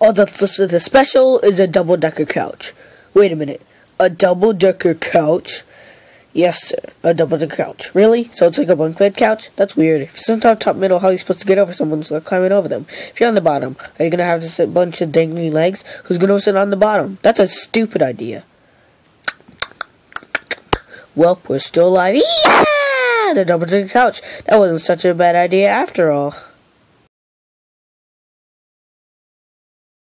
Oh, the special is a double-decker couch. Wait a minute. A double-decker couch? Yes, sir. A double-decker couch. Really? So it's like a bunk bed couch? That's weird. If it's on top middle, how are you supposed to get over someone who's climbing over them? If you're on the bottom, are you going to have this bunch of dangling legs? Who's going to sit on the bottom? That's a stupid idea. Well, we're still alive. Yeah! The double-decker couch. That wasn't such a bad idea after all.